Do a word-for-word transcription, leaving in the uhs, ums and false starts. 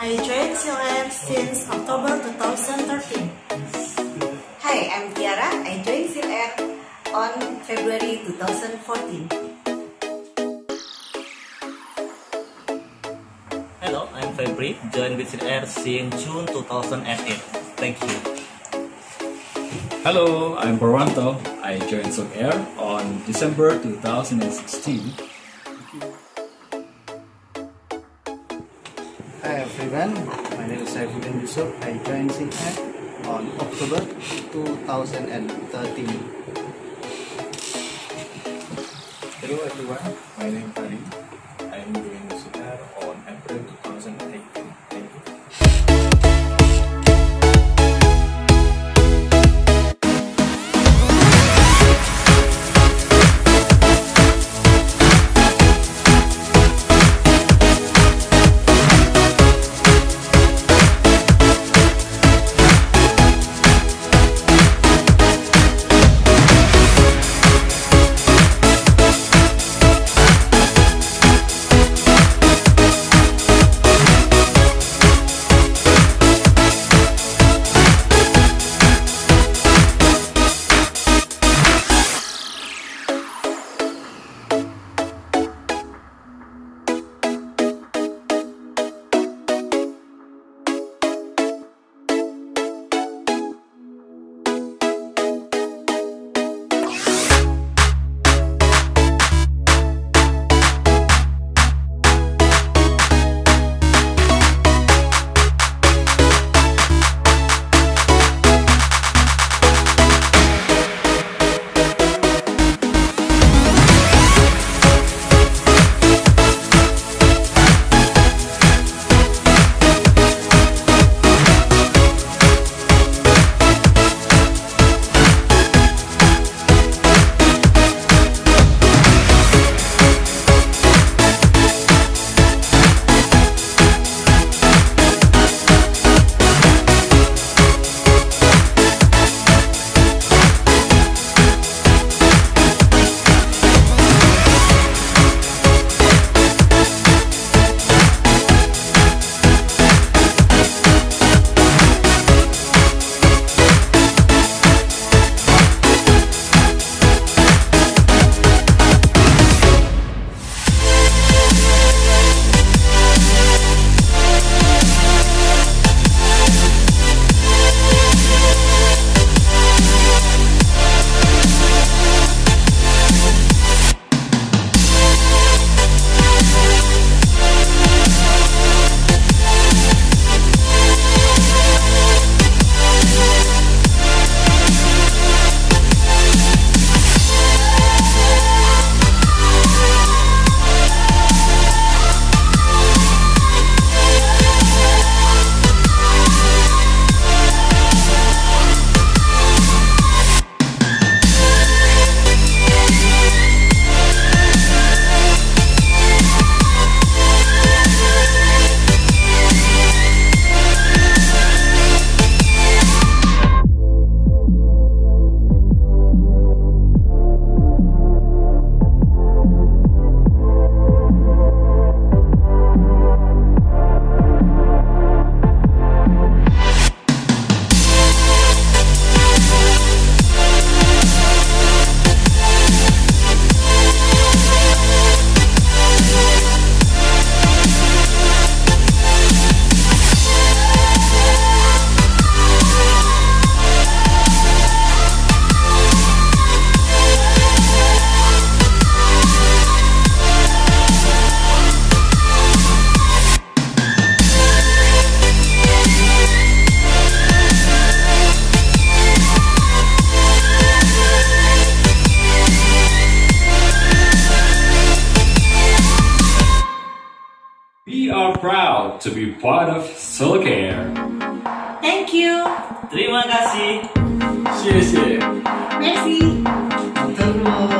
I joined SilkAir since October two thousand thirteen. Hi, I'm Tiara. I joined SilkAir on February two thousand fourteen. Hello, I'm Febri. Joined with SilkAir since June two thousand eight. Thank you. Hello, I'm Purwanto. I joined SilkAir on December two thousand sixteen. Hi everyone, my name is Saifuddin Yusuf. I joined SilkAir on October two thousand thirteen. Hello everyone, my name is Ali. I am doing SilkAir on April two thousand eighteen. Thank you. We are proud to be part of SilkAir. Thank you. Terima kasih. 谢谢。 Merci. Terima